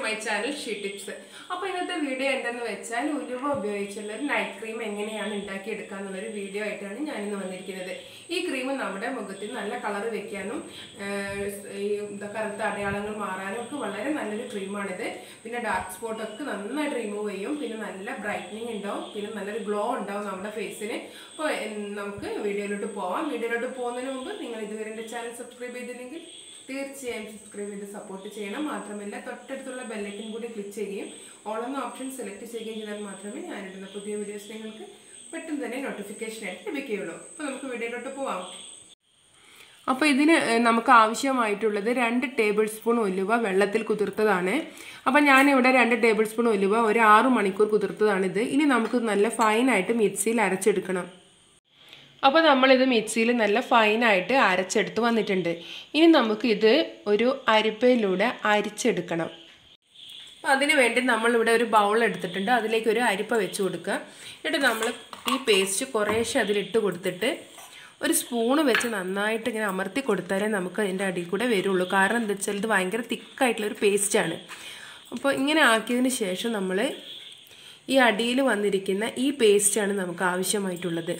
my channel She Tips. അപ്പോൾ ഇന്നത്തെ video എന്താണെന്ന് വെച്ചാൽ ഉലുവ ഉപയോഗിച്ചുള്ള ഒരു നൈറ്റ് ക്രീം എങ്ങനെയാണ് ഉണ്ടാക്കി എടുക്കാനുള്ള ഒരു വീഡിയോ ആയിട്ടാണ് ഞാൻ ഇന്ന് വന്നിരിക്കുന്നത്. ഈ ക്രീം നമ്മുടെ മുഖത്തിന് നല്ല കളർ വെക്കാനും ഈ കറുത്ത അടയാളങ്ങൾ മാറാനും ഒക്കെ വളരെ നല്ലൊരു ക്രീമാണിത്. പിന്നെ ഡാർക്ക് സ്പോട്ട് ഒക്കെ നന്നായിട്ട് റിമൂവ് ചെയ്യും. പിന്നെ നല്ല ബ്രൈറ്റനിങ് ഉണ്ടാവും. പിന്നെ നല്ലൊരു ഗ്ലോ ഉണ്ടാവും നമ്മുടെ ഫേസിന്. അപ്പോൾ നമുക്ക് വീഡിയോയിലോട്ട് പോവാം. വീഡിയോയിലോട്ട് പോകുന്നതിന് മുമ്പ് നിങ്ങൾ ഇതുവരെ എൻ്റെ ചാനൽ സബ്സ്ക്രൈബ് ചെയ്തില്ലെങ്കിൽ തീർച്ചയായും സബ്സ്ക്രൈബ് ചെയ്ത് സപ്പോർട്ട് ചെയ്യണം. മാത്രമല്ല തൊട്ടടുത്തുള്ള ബെല്ലൈക്കൻ കൂടി ക്ലിക്ക് ചെയ്യുകയും ഓൾ എന്ന ഓപ്ഷൻ സെലക്ട് ചെയ്യുകയും ചെയ്താൽ മാത്രമേ ഞാനിടുന്ന പുതിയ വീഡിയോസ് നിങ്ങൾക്ക് പെട്ടെന്ന് തന്നെ നോട്ടിഫിക്കേഷനായിട്ട് ലഭിക്കുകയുള്ളൂ. അപ്പോൾ നമുക്ക് വീഡിയോയിലോട്ട് പോവാം. അപ്പോൾ ഇതിന് നമുക്ക് ആവശ്യമായിട്ടുള്ളത് 2 ടേബിൾ സ്പൂൺ ഉലുവ വെള്ളത്തിൽ കുതിർത്തതാണ്. അപ്പോൾ ഞാനിവിടെ 2 ടേബിൾ സ്പൂൺ ഉലുവ ഒരു 6 മണിക്കൂർ കുതിർത്തതാണിത്. ഇനി നമുക്ക് നല്ല ഫൈനായിട്ട് മിക്സിയിൽ അരച്ചെടുക്കണം. അപ്പോൾ നമ്മളിത് മിക്സിയിൽ നല്ല ഫൈനായിട്ട് അരച്ചെടുത്ത് വന്നിട്ടുണ്ട്. ഇനി നമുക്കിത് ഒരു അരിപ്പയിലൂടെ അരിച്ചെടുക്കണം. അപ്പോൾ അതിന് വേണ്ടി നമ്മളിവിടെ ഒരു ബൗൾ എടുത്തിട്ടുണ്ട്. അതിലേക്ക് ഒരു അരിപ്പ വെച്ച് കൊടുക്കുക. എന്നിട്ട് നമ്മൾ ഈ പേസ്റ്റ് കുറേശ്ശെ അതിലിട്ട് കൊടുത്തിട്ട് ഒരു സ്പൂണ് വെച്ച് നന്നായിട്ട് ഇങ്ങനെ അമർത്തി കൊടുത്താലേ നമുക്ക് അതിൻ്റെ അടിയിൽ കൂടെ വരുള്ളൂ. കാരണം എന്താ വെച്ചാൽ ഇത് ഭയങ്കര തിക്കായിട്ടുള്ളൊരു പേസ്റ്റാണ്. അപ്പോൾ ഇങ്ങനെ ആക്കിയതിന് ശേഷം നമ്മൾ ഈ അടിയിൽ വന്നിരിക്കുന്ന ഈ പേസ്റ്റാണ് നമുക്ക് ആവശ്യമായിട്ടുള്ളത്.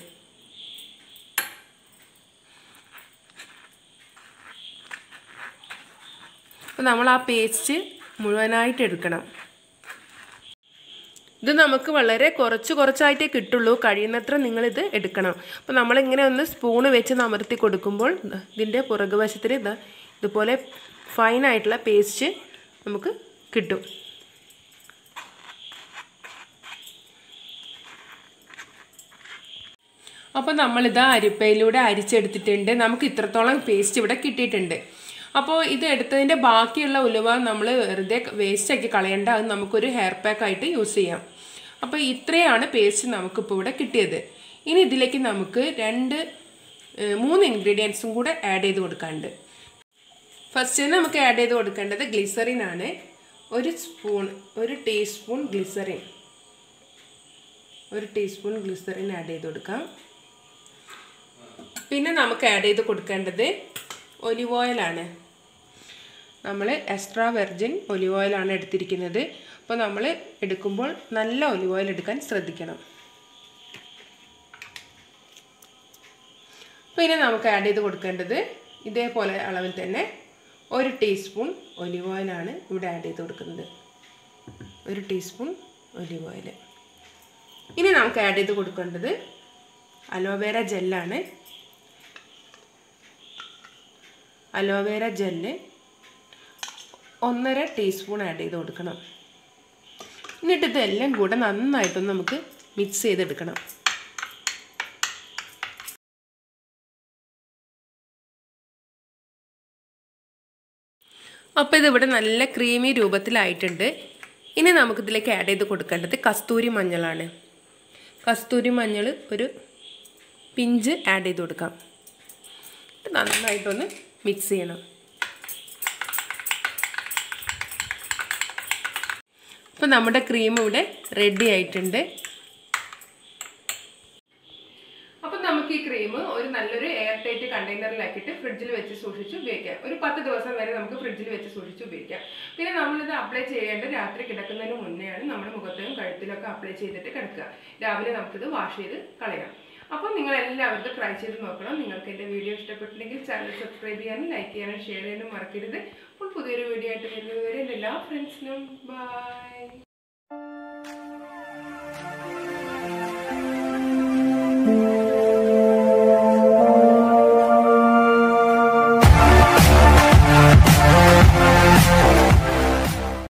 അപ്പോൾ നമ്മൾ ആ പേസ്റ്റ് മുഴുവനായിട്ട് എടുക്കണം. ഇത് നമുക്ക് വളരെ കുറച്ചായിട്ടേ കിട്ടുള്ളൂ. കഴിയുന്നത്ര നിങ്ങളിത് എടുക്കണം. അപ്പോൾ നമ്മളിങ്ങനെ ഒന്ന് സ്പൂണ് വെച്ച് അമർത്തി കൊടുക്കുമ്പോൾ ഇതിൻ്റെ പുറകുവശത്തിൽ ഇതുപോലെ ഫൈനായിട്ടുള്ള പേസ്റ്റ് നമുക്ക് കിട്ടും. അപ്പോൾ നമ്മളിത് അരിപ്പയിലൂടെ അരിച്ചെടുത്തിട്ടുണ്ട്. നമുക്ക് ഇത്രത്തോളം പേസ്റ്റ് ഇവിടെ കിട്ടിയിട്ടുണ്ട്. അപ്പോൾ ഇത് എടുത്തതിൻ്റെ ബാക്കിയുള്ള ഉലുവ നമ്മൾ വെറുതെ വേസ്റ്റാക്കി കളയേണ്ട. അത് നമുക്കൊരു ഹെയർ പാക്കായിട്ട് യൂസ് ചെയ്യാം. അപ്പോൾ ഇത്രയാണ് പേസ്റ്റ് നമുക്കിപ്പോൾ ഇവിടെ കിട്ടിയത്. ഇനി ഇതിലേക്ക് നമുക്ക് 3 ഇൻഗ്രീഡിയൻസും കൂടെ ആഡ് ചെയ്ത് കൊടുക്കാനുണ്ട്. ഫസ്റ്റ് നമുക്ക് ആഡ് ചെയ്ത് കൊടുക്കേണ്ടത് ഗ്ലിസറിനാണ്. ഒരു ടീസ്പൂൺ ഗ്ലിസറിൻ ആഡ് ചെയ്ത് കൊടുക്കാം. പിന്നെ നമുക്ക് ആഡ് ചെയ്ത് കൊടുക്കേണ്ടത് ഒലിവ് ഓയിലാണ്. നമ്മൾ എക്സ്ട്രാ വെർജിൻ ഒലിവ് ഓയിലാണ് എടുത്തിരിക്കുന്നത്. അപ്പോൾ നമ്മൾ എടുക്കുമ്പോൾ നല്ല ഒലിവ് ഓയിൽ എടുക്കാൻ ശ്രദ്ധിക്കണം. പിന്നെ നമുക്ക് ആഡ് ചെയ്ത് കൊടുക്കേണ്ടത് ഇതേപോലെ അളവിൽ തന്നെ 1 ടീസ്പൂൺ ഒലിവ് ഓയിലാണ് ഇവിടെ ആഡ് ചെയ്ത് കൊടുക്കുന്നത്. 1 ടീസ്പൂൺ ഒലിവ് ഓയിൽ. ഇനി നമുക്ക് ആഡ് ചെയ്ത് കൊടുക്കേണ്ടത് അലോവേര ജെല്ലാണ്. അലോവേര ജെല്ല് 1.5 ടീസ്പൂൺ ആഡ് ചെയ്ത് കൊടുക്കണം. എന്നിട്ട് ഇതെല്ലാം കൂടെ നന്നായിട്ടൊന്ന് നമുക്ക് മിക്സ് ചെയ്തെടുക്കണം. അപ്പോൾ ഇതിവിടെ നല്ല ക്രീമി രൂപത്തിലായിട്ടുണ്ട്. ഇനി നമുക്കിതിലേക്ക് ആഡ് ചെയ്ത് കൊടുക്കേണ്ടത് കസ്തൂരി മഞ്ഞളാണ്. കസ്തൂരി മഞ്ഞൾ ഒരു പിഞ്ച് ആഡ് ചെയ്ത് കൊടുക്കാം. നന്നായിട്ടൊന്ന് മിക്സ് ചെയ്യണം. അപ്പോൾ നമ്മുടെ ക്രീം ഇവിടെ റെഡി ആയിട്ടുണ്ട്. അപ്പോൾ നമുക്ക് ഈ ക്രീം ഒരു നല്ലൊരു എയർ ടൈറ്റ് കണ്ടെയ്നറിലാക്കിയിട്ട് ഫ്രിഡ്ജിൽ വെച്ച് സൂക്ഷിച്ച് ഉപയോഗിക്കാം. ഒരു 10 ദിവസം വരെ നമുക്ക് ഫ്രിഡ്ജിൽ വെച്ച് സൂക്ഷിച്ച് ഉപയോഗിക്കാം. പിന്നെ നമ്മളിത് അപ്ലൈ ചെയ്യേണ്ടത് രാത്രി കിടക്കുന്നതിന് മുന്നെയാണ്. നമ്മുടെ മുഖത്തിലും കഴുത്തിലൊക്കെ അപ്ലൈ ചെയ്തിട്ട് കിടക്കുക. രാവിലെ നമുക്കിത് വാഷ് ചെയ്ത് കളയാം. അപ്പോൾ നിങ്ങൾ എല്ലാവരും ട്രൈ ചെയ്ത് നോക്കണം. നിങ്ങൾക്ക് എൻ്റെ വീഡിയോ ഇഷ്ടപ്പെട്ടില്ലെങ്കിൽ ചാനൽ സബ്സ്ക്രൈബ് ചെയ്യാനും ലൈക്ക് ചെയ്യാനും ഷെയർ ചെയ്യാനും മറക്കരുത്. അപ്പോൾ പുതിയൊരു വീഡിയോ ആയിട്ട് വരുന്നതുവരെ എൻ്റെ എല്ലാ ഫ്രണ്ട്സിനും ബൈ.